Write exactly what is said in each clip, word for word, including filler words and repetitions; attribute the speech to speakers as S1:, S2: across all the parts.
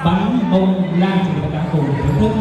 S1: bánh bông lan thì tất cả cùng thưởng thức.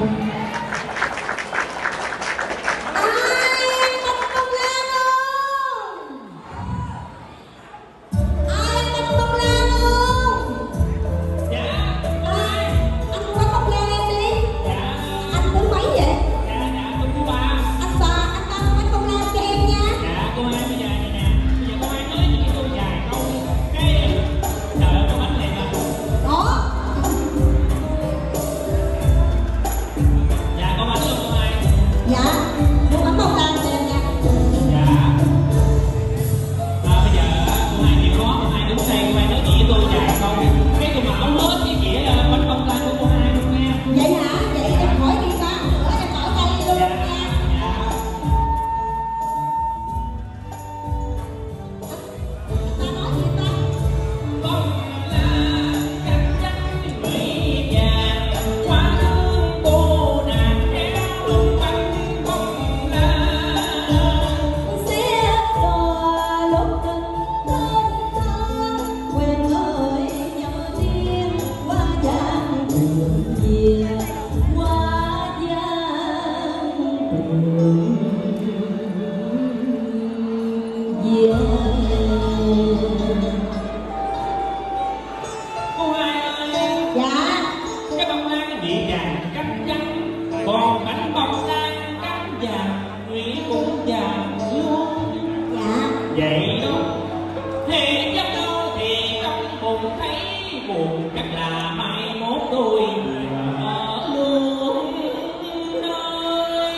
S2: Còn bánh bông lan cánh vàng Nguyễn cũng vàng luôn. Dạ vậy đó. Thì chắc đâu thì trong buồn thấy buồn, chắc là mai mốt tôi ở luôn nơi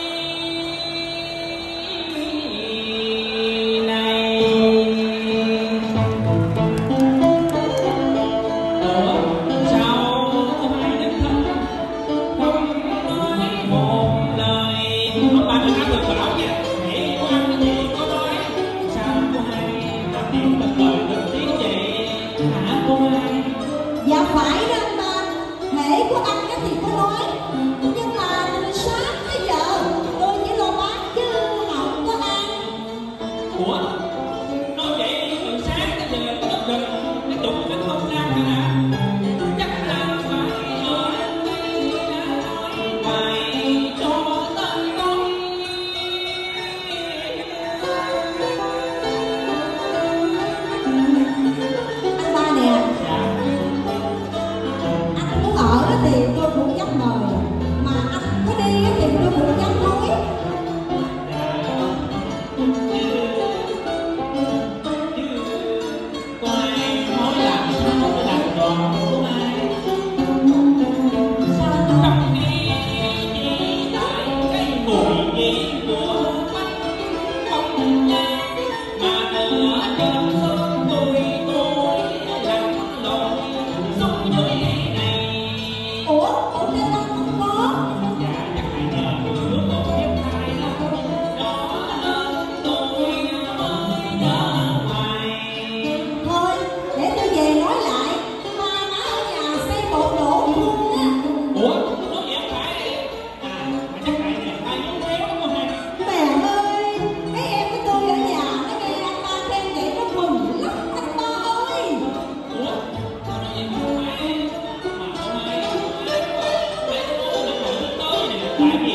S2: này. Ủa sao có hai đứa thân không nói một lời? Ông bà đừng áp lực bảo nha, để có ăn cái gì có nói. Sao cô hai làm điểm bật lời từng tiếng vậy hả cô hai?
S3: Dạ phải đó anh ba, hễ có ăn cái thì có nói. Nhưng mà từ sáng tới giờ tôi chỉ lo bán chứ không có ăn.
S2: Ủa? Nói vậy từ sáng tới giờ có đất rừng cái tục bánh bông lan hả hả? Chắc là phải ở đây đã nói hoài cho tới tôi.
S3: Anh ba nè,
S2: Dạ.
S3: anh muốn ở thì tôi cũng dám mời, mà anh có đi thì tôi cũng dám nói.
S2: Cô hai nói làm sao mà làm tròn cô hai.
S3: Sao anh nói?
S2: Trong khi chỉ tại cái mùi vị của bánh bông lan mà nửa đêm sớm tôi tôi lặn lội xuống dưới này.
S3: Ủa, ủa nên anh không có.
S2: Dạ chắc phải nhờ người nước một thêm hai đó. Đó nên tôi mới nhớ hoài.
S3: Thôi, để tôi về nói lại, mai má ở nhà xây bộ đổ luôn á.
S2: Ủa nói vậy không phải. À mà chắc phải nhờ hai đứa réo cô hai.
S3: Mẹ ơi, mấy em của tôi ở nhà nó nghe anh ba khen vậy nó mừng lắm anh ba ơi.
S2: Ủa sao nói vậy không phải. Mà cô hai để tôi uống được rồi tới nè. Tại vì